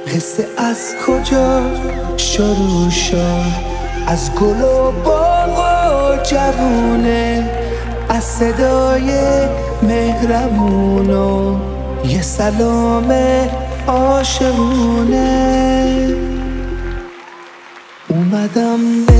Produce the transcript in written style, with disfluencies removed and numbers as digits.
قصه از کجا شروع شد؟ از گل و باغ و جوونه، از صدای مهربون و یه سلام عاشقونه. اومدم